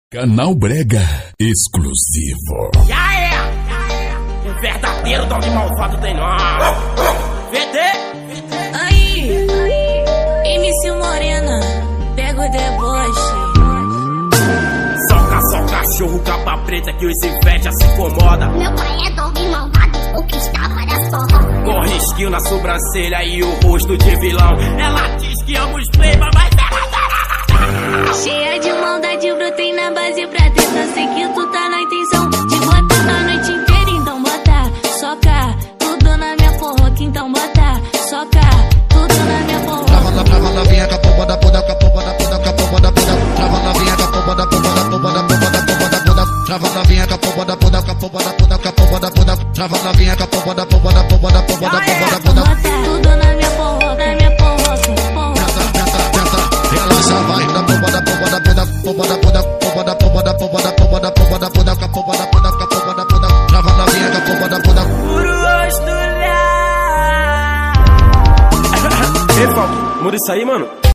Canal Brega exclusivo. O verdadeiro dog malvado tem nome. VT. Aí, MC Morena, pega o deboche. Só cachorro, capa preta que os inveja se incomoda. Meu pai é dog malvado, o que está para sorra. Com risquinho na sobrancelha e o rosto de vilão. Ela diz que ama os playboy, mas Cheia de maldade, brotei na base pra tentar. Sei que tu tá na intenção de botar a noite inteira. Então bota, soca, tudo na minha porra. Então bota, soca, tudo na minha porra. Trava novinha com a pomba da puda, com a pomba da puda, com a pomba da puda. Trava novinha com a pomba da pomba da pomba da pomba da pomba da puda. Trava novinha com a pomba da puda, com a pomba da puda, com a pomba da puda. Trava novinha com a pomba da pomba da pomba da pomba da pomba da puda. Bota tudo na minha porra, na minha porra, Ela só vai da pomba da pomba da puda, pomba da puda, pomba da pomba da pomba da pomba da pomba da puda, com a pomba da puda, com a pomba da puda. Trava novinha com a pomba da puda. puro rosto lá. Ei, Falco, muda isso aí, mano.